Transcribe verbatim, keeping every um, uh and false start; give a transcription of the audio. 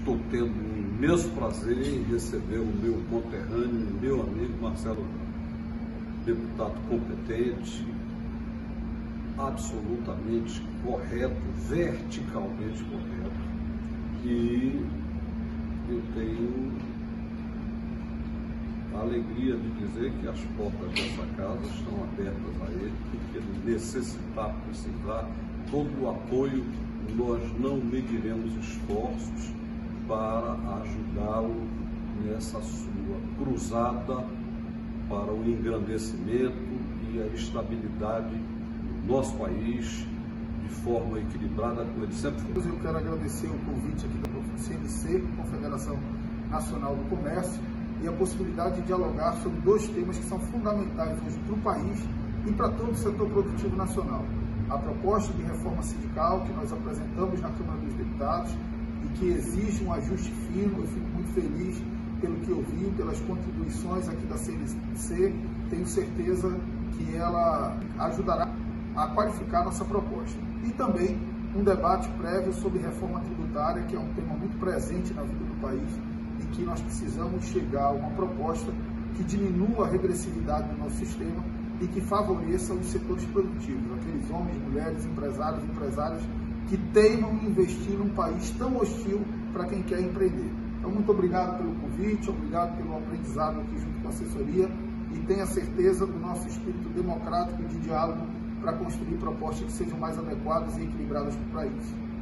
estou tendo um imenso prazer em receber o meu conterrâneo, meu amigo Marcelo, deputado competente, absolutamente correto, verticalmente correto, e eu tenho a alegria de dizer que as portas dessa casa estão abertas a ele, porque ele necessitar, precisar, todo o apoio, nós não mediremos esforços para ajudá-lo nessa sua cruzada para o engrandecimento e a estabilidade do nosso país de forma equilibrada, como ele sempre foi. Eu quero agradecer o convite aqui da C N C, Confederação Nacional do Comércio, e a possibilidade de dialogar sobre dois temas que são fundamentais hoje para o país e para todo o setor produtivo nacional. A proposta de reforma sindical que nós apresentamos na Câmara dos Deputados e que exige um ajuste fino. Eu fico muito feliz pelo que eu vi, pelas contribuições aqui da C N C. Tenho certeza que ela ajudará a qualificar nossa proposta. E também um debate prévio sobre reforma tributária, que é um tema muito presente na vida do país e que nós precisamos chegar a uma proposta que diminua a regressividade do nosso sistema e que favoreça os setores produtivos, aqueles homens, mulheres, empresários, empresárias que teimam em investir num país tão hostil para quem quer empreender. Então, muito obrigado pelo convite, obrigado pelo aprendizado aqui junto com a assessoria, e tenha certeza do nosso espírito democrático de diálogo para construir propostas que sejam mais adequadas e equilibradas para o país.